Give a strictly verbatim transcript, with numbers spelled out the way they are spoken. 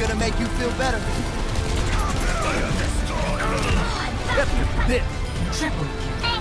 gonna make you feel better. Yep, this. Triple kill.